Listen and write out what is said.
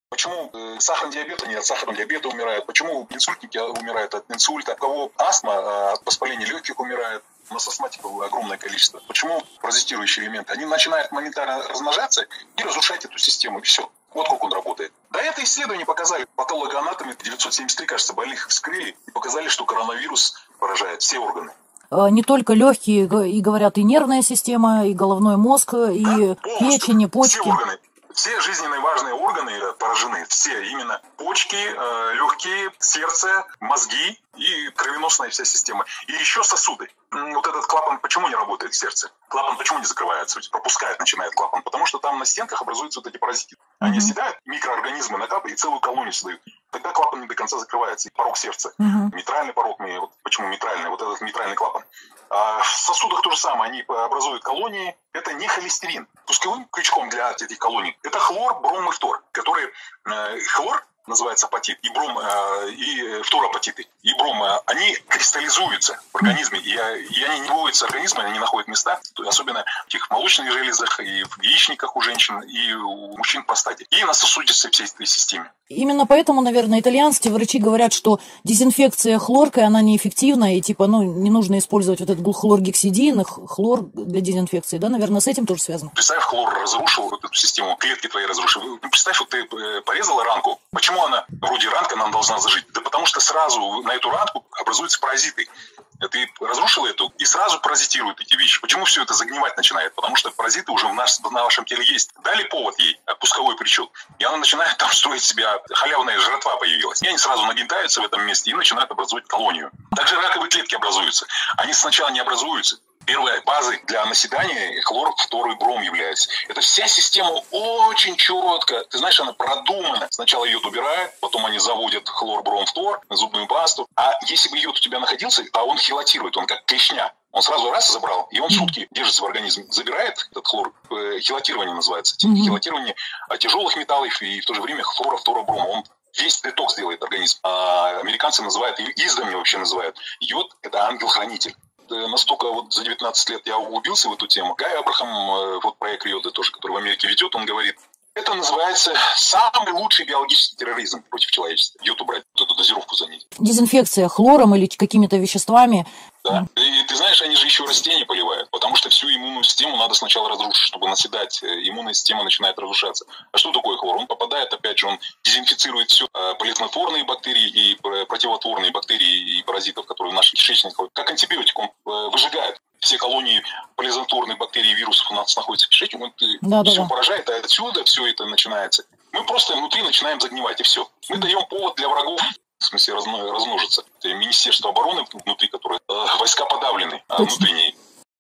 Почему сахарный диабет, они от сахарного диабета умирают? Почему инсультники умирают от инсульта? У кого астма, от воспаления легких умирает? У нас астматиков огромное количество. Почему паразитирующие элементы? Они начинают моментально размножаться и разрушать эту систему, и все. Вот как он работает. Да, это исследование показали. Патологоанатомы 973, кажется, больных вскрыли и показали, что коронавирус поражает все органы. Не только легкие, и говорят, и нервная система, и головной мозг, и печень, и почки. Все органы. Все жизненно важные органы поражены. Все. Именно почки, легкие, сердце, мозги и кровеносная вся система. И еще сосуды. Вот этот клапан почему не работает в сердце? Клапан почему не закрывается? Пропускает, начинает клапан. Потому что там на стенках образуются вот эти паразиты. Они оседают, микроорганизмы накапливают и целую колонию создают. Тогда клапан не до конца закрывается. И порог сердца. Митральный порог. Вот почему митральный? Вот этот митральный клапан. А в сосудах то же самое. Они образуют колонии. Это не холестерин. Пусковым крючком для этих колоний это хлор, бром и фтор. Который хлор называется апатит, и бром, и фторапатиты, и бром, они кристаллизуются в организме, и они не выводятся из организма, они находят места, особенно в этих молочных железах, и в яичниках у женщин, и у мужчин в простате, и на сосудистой всей этой системе. Именно поэтому, наверное, итальянские врачи говорят, что дезинфекция хлоркой, она неэффективна, и не нужно использовать вот этот хлоргексидин, хлор для дезинфекции, да, наверное, с этим тоже связано. Представь, хлор разрушил вот эту систему, клетки твои разрушил. Представь, вот ты порезала ранку, почему она, вроде ранка, нам должна зажить? Да потому что сразу на эту ранку образуются паразиты. Ты разрушила эту, и сразу паразитируют эти вещи. Почему все это загнивать начинает? Потому что паразиты уже на вашем теле есть. Дали повод ей, пусковой крючок, и она начинает там строить себя, халявная жратва появилась. И они сразу нагнетаются в этом месте и начинают образовать колонию. Также раковые клетки образуются. Они сначала не образуются. Первой базой для наседания хлор, фтор и бром является. Это вся система очень четко. Ты знаешь, она продумана. Сначала йод убирают, потом они заводят хлор, бром, фтор, зубную пасту. А если бы йод у тебя находился, а он хелатирует, он как клешня. Он сразу раз забрал, и он сутки держится в организме. Забирает этот хлор, хелатирование называется. Хелатирование тяжелых металлов и в то же время хлора, фтора, брома. Он весь детокс делает организм. А американцы называют, и издавна вообще называют, йод – это ангел-хранитель. Настолько вот за 19 лет я углубился в эту тему. Гай Абрахам, вот проект Риода тоже, который в Америке ведет, он говорит, это называется самый лучший биологический терроризм против человечества. Йод убрать, вот эту дозировку занять. Дезинфекция хлором или какими-то веществами. Да. И ты знаешь, они же еще растения поливают, потому что всю иммунную систему надо сначала разрушить, чтобы наседать. Иммунная система начинает разрушаться. А что такое хлор? Он попадает, опять же, он дезинфицирует все полиотнотворные бактерии и противотворные бактерии и паразитов, которые в нашем кишечнике. Как антибиотик он выжигает. Все колонии полизотворных бактерий и вирусов у нас находятся в кишечнике, он все поражает, а отсюда все это начинается. Мы просто внутри начинаем загнивать, и все. Мы даем повод для врагов, в смысле размножиться. Это Министерство обороны внутри, которое войска подавлены, внутренние.